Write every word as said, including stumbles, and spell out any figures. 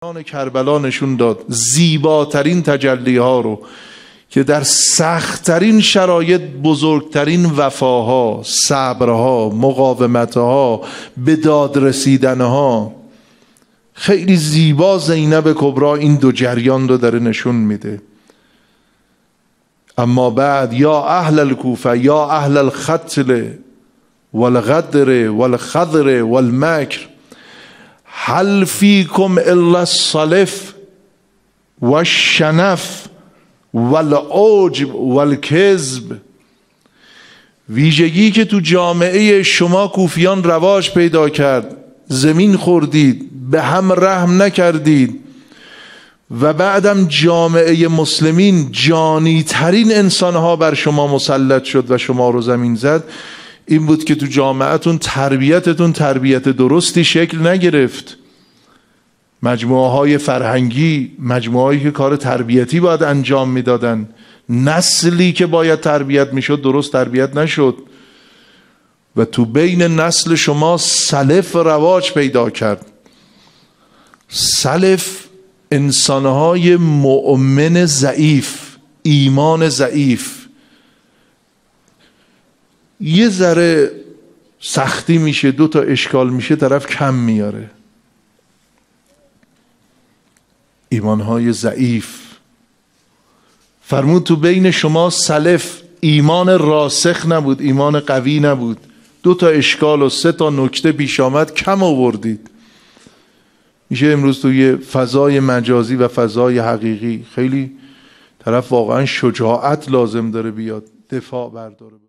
کربلا نشون داد زیباترین تجلی ها رو که در سختترین شرایط بزرگترین وفاها، صبرها، مقاومتها، به داد رسیدنها. خیلی زیبا زینب کبرا این دو جریان رو داره نشون میده. اما بعد یا اهل الکوفه یا اهل الختل والغدر والخضر والمکر هل فیکم الا الصلف والشنف والعجب والکذب. ویژگی که تو جامعه شما کوفیان رواج پیدا کرد، زمین خوردید، به هم رحم نکردید و بعدم جامعه مسلمین جانی ترین انسانها بر شما مسلط شد و شما رو زمین زد، این بود که تو جامعهتون تربیتتون تربیت درستی شکل نگرفت. مجموعه های فرهنگی، مجموعه هایی که کار تربیتی باید انجام میدادن، نسلی که باید تربیت میشد درست تربیت نشد و تو بین نسل شما سلف رواج پیدا کرد. سلف انسانهای مؤمن ضعیف، ایمان ضعیف، یه ذره سختی میشه، دو تا اشکال میشه، طرف کم میاره. ایمانهای ضعیف. فرمود تو بین شما سلف ایمان راسخ نبود، ایمان قوی نبود، دو تا اشکال و سه تا نکته پیش آمد، کم آوردید. میشه امروز توی فضای مجازی و فضای حقیقی خیلی طرف واقعا شجاعت لازم داره بیاد دفاع برداره.